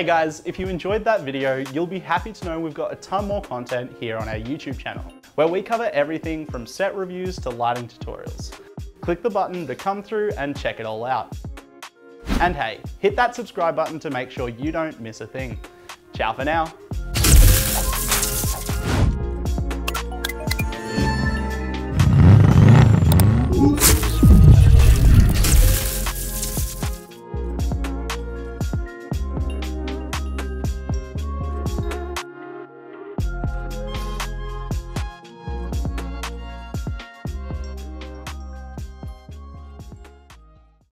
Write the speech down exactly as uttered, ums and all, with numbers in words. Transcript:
Hey guys, if you enjoyed that video, you'll be happy to know we've got a ton more content here on our YouTube channel, where we cover everything from set reviews to lighting tutorials. Click the button to come through and check it all out. And hey, hit that subscribe button to make sure you don't miss a thing. Ciao for now.